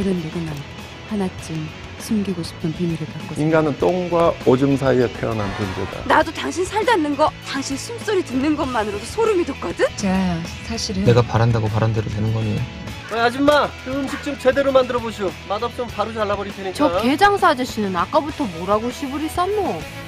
우리들은 누구나 하나쯤 숨기고 싶은 비밀을 갖고 있어. 인간은 똥과 오줌 사이에 태어난 존재다. 나도 당신 살 닿는 거, 당신 숨소리 듣는 것만으로도 소름이 돋거든? 자, 사실은 내가 바란다고 바란대로 되는 거니. 아줌마, 그 음식 좀 제대로 만들어 보시오. 맛없으면 바로 잘라버릴 테니까. 저 게장사 아저씨는 아까부터 뭐라고 시부리 쌌노?